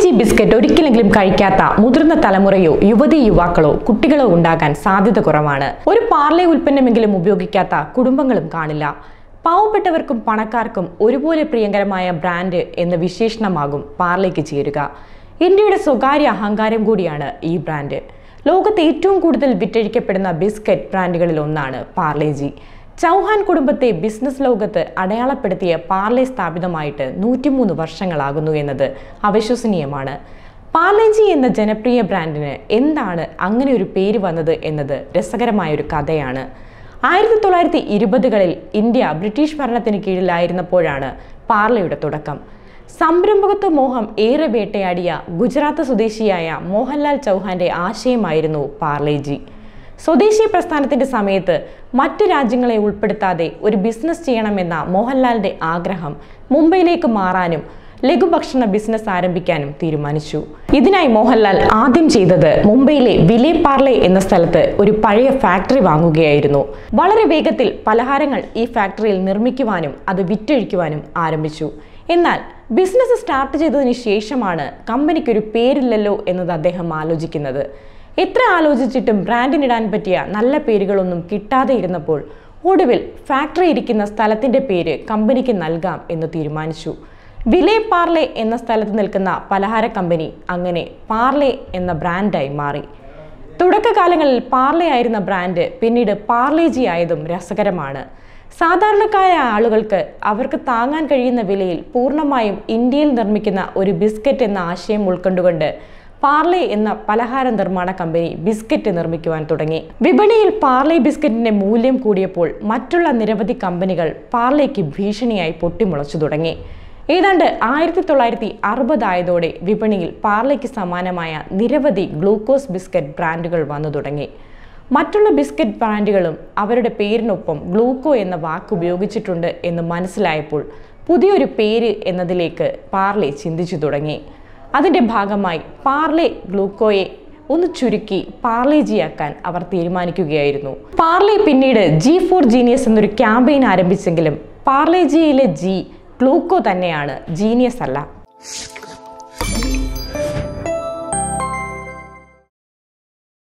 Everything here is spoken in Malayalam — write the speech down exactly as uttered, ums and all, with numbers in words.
ജി ബിസ്ക്കറ്റ് ഒരിക്കലെങ്കിലും കഴിക്കാത്ത മുതിർന്ന തലമുറയോ യുവതി യുവാക്കളോ കുട്ടികളോ ഉണ്ടാകാൻ സാധ്യത കുറവാണ്. ഒരു പാർലെ ഉൽപ്പന്നമെങ്കിലും ഉപയോഗിക്കാത്ത കുടുംബങ്ങളും കാണില്ല. പാവപ്പെട്ടവർക്കും പണക്കാർക്കും ഒരുപോലെ പ്രിയങ്കരമായ ബ്രാൻഡ് എന്ന വിശേഷണമാകും പാർലേക്ക് ചേരുക. ഇന്ത്യയുടെ സ്വകാര്യ അഹങ്കാരം കൂടിയാണ് ഈ ബ്രാൻഡ്. ലോകത്ത് ഏറ്റവും കൂടുതൽ വിറ്റഴിക്കപ്പെടുന്ന ബിസ്ക്കറ്റ് ബ്രാൻഡുകളിൽ ഒന്നാണ് പാർലെ ജി. ചൗഹാൻ കുടുംബത്തെ ബിസിനസ് ലോകത്ത് അടയാളപ്പെടുത്തിയ പാർലെ സ്ഥാപിതമായിട്ട് നൂറ്റിമൂന്ന് വർഷങ്ങളാകുന്നു എന്നത് അവിശ്വസനീയമാണ്. പാർലെ ജി എന്ന ജനപ്രിയ ബ്രാൻഡിന് എന്താണ് അങ്ങനെ ഒരു പേര് വന്നത് എന്നത് രസകരമായൊരു കഥയാണ്. ആയിരത്തി തൊള്ളായിരത്തി ഇരുപതുകളിൽ ഇന്ത്യ ബ്രിട്ടീഷ് ഭരണത്തിന് കീഴിലായിരുന്നപ്പോഴാണ് പാർലെയുടെ തുടക്കം. സംരംഭകത്വ മോഹം ഏറെ വേട്ടയാടിയ ഗുജറാത്ത് സ്വദേശിയായ മോഹൻലാൽ ചൗഹാന്റെ ആശയമായിരുന്നു പാർലെ ജി. സ്വദേശി പ്രസ്ഥാനത്തിന്റെ സമയത്ത് മറ്റു രാജ്യങ്ങളെ ഉൾപ്പെടുത്താതെ ഒരു ബിസിനസ് ചെയ്യണമെന്ന മോഹൻലാലിന്റെ ആഗ്രഹം മുംബൈയിലേക്ക് മാറാനും ലഘുഭക്ഷണ ബിസിനസ് ആരംഭിക്കാനും തീരുമാനിച്ചു. ഇതിനായി മോഹൻലാൽ ആദ്യം ചെയ്തത് മുംബൈയിലെ വിലെ പാർലെ എന്ന സ്ഥലത്ത് ഒരു പഴയ ഫാക്ടറി വാങ്ങുകയായിരുന്നു. വളരെ വേഗത്തിൽ പലഹാരങ്ങൾ ഈ ഫാക്ടറിയിൽ നിർമ്മിക്കുവാനും അത് വിറ്റഴിക്കുവാനും ആരംഭിച്ചു. എന്നാൽ ബിസിനസ് സ്റ്റാർട്ട് ചെയ്തതിന് ശേഷമാണ് കമ്പനിക്കൊരു പേരില്ലല്ലോ എന്നത് അദ്ദേഹം ആലോചിക്കുന്നത്. എത്ര ആലോചിച്ചിട്ടും ബ്രാൻഡിനിടാൻ പറ്റിയ നല്ല പേരുകളൊന്നും കിട്ടാതെ ഇരുന്നപ്പോൾ ഒടുവിൽ ഫാക്ടറി ഇരിക്കുന്ന സ്ഥലത്തിൻ്റെ പേര് കമ്പനിക്ക് നൽകാം എന്ന് തീരുമാനിച്ചു. വിലെ പാർലെ എന്ന സ്ഥലത്ത് നിൽക്കുന്ന പലഹാര കമ്പനി അങ്ങനെ പാർലെ എന്ന ബ്രാൻഡായി മാറി. തുടക്കകാലങ്ങളിൽ പാർലെ ആയിരുന്ന ബ്രാൻഡ് പിന്നീട് പാർലെ ജി ആയതും രസകരമാണ്. സാധാരണക്കാരായ ആളുകൾക്ക് അവർക്ക് താങ്ങാൻ കഴിയുന്ന വിലയിൽ പൂർണ്ണമായും ഇന്ത്യയിൽ നിർമ്മിക്കുന്ന ഒരു ബിസ്ക്കറ്റ് എന്ന ആശയം ഉൾക്കൊണ്ടുകൊണ്ട് പാർലെ എന്ന പലഹാര നിർമ്മാണ കമ്പനി ബിസ്ക്കറ്റ് നിർമ്മിക്കുവാൻ തുടങ്ങി. വിപണിയിൽ പാർലെ ബിസ്ക്കറ്റിന്റെ മൂല്യം കൂടിയപ്പോൾ മറ്റുള്ള നിരവധി കമ്പനികൾ പാർലേക്ക് ഭീഷണിയായി പൊട്ടിമുളച്ചു തുടങ്ങി. ഏതാണ്ട് ആയിരത്തി തൊള്ളായിരത്തി അറുപതായതോടെ വിപണിയിൽ പാർലേക്ക് സമാനമായ നിരവധി ഗ്ലൂക്കോസ് ബിസ്ക്കറ്റ് ബ്രാൻഡുകൾ വന്നു തുടങ്ങി. മറ്റുള്ള ബിസ്ക്കറ്റ് ബ്രാൻഡുകളും അവരുടെ പേരിനൊപ്പം ഗ്ലൂക്കോ എന്ന വാക്ക് ഉപയോഗിച്ചിട്ടുണ്ട് എന്ന് മനസ്സിലായപ്പോൾ പുതിയൊരു പേര് എന്നതിലേക്ക് പാർലെ ചിന്തിച്ചു തുടങ്ങി. അതിൻ്റെ ഭാഗമായി പാർലെ ഗ്ലൂക്കോയെ ഒന്ന് ചുരുക്കി പാർലെ ജി ആക്കാൻ അവർ തീരുമാനിക്കുകയായിരുന്നു. പാർലെ പിന്നീട് ജി ഫോർ ജീനിയസ് എന്നൊരു ക്യാമ്പയിൻ ആരംഭിച്ചെങ്കിലും പാർലെ ജിയിലെ ജി ഗ്ലൂക്കോ തന്നെയാണ്, ജീനിയസ് അല്ല.